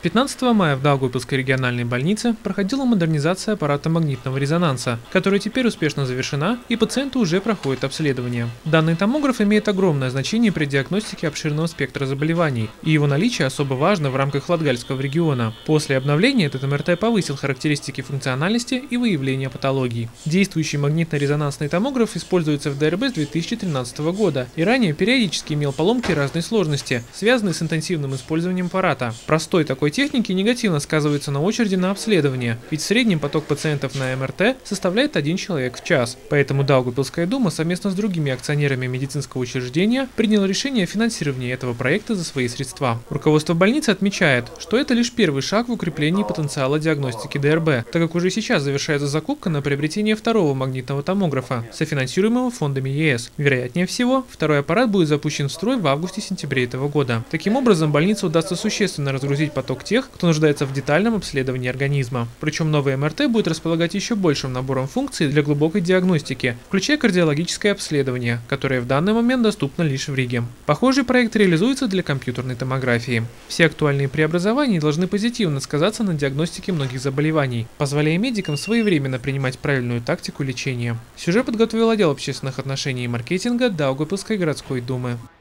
15 мая в Даугавпилской региональной больнице проходила модернизация аппарата магнитного резонанса, которая теперь успешно завершена, и пациенты уже проходят обследование. Данный томограф имеет огромное значение при диагностике обширного спектра заболеваний, и его наличие особо важно в рамках Латгальского региона. После обновления этот МРТ повысил характеристики функциональности и выявления патологий. Действующий магнитно-резонансный томограф используется в ДРБ с 2013 года и ранее периодически имел поломки разной сложности, связанные с интенсивным использованием аппарата. Простой такой техники негативно сказывается на очереди на обследование, ведь в среднем поток пациентов на МРТ составляет 1 человек в час. Поэтому Даугавпилская дума совместно с другими акционерами медицинского учреждения приняла решение о финансировании этого проекта за свои средства. Руководство больницы отмечает, что это лишь первый шаг в укреплении потенциала диагностики ДРБ, так как уже сейчас завершается закупка на приобретение второго магнитного томографа, софинансируемого фондами ЕС. Вероятнее всего, второй аппарат будет запущен в строй в августе-сентябре этого года. Таким образом, больнице удастся существенно разгрузить поток тех, кто нуждается в детальном обследовании организма. Причем новый МРТ будет располагать еще большим набором функций для глубокой диагностики, включая кардиологическое обследование, которое в данный момент доступно лишь в Риге. Похожий проект реализуется для компьютерной томографии. Все актуальные преобразования должны позитивно сказаться на диагностике многих заболеваний, позволяя медикам своевременно принимать правильную тактику лечения. Сюжет подготовил отдел общественных отношений и маркетинга Даугавпилской городской думы.